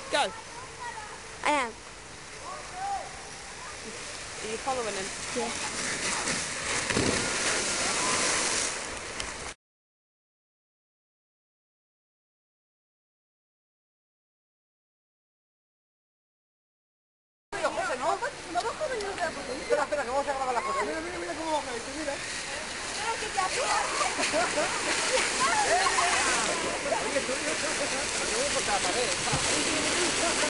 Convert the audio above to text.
Go. I am. Are you following him? Yeah. Espera, espera, que vamos a grabar la foto. Mira, mira, mira cómo baja esto, mira. Oye, tú, yo,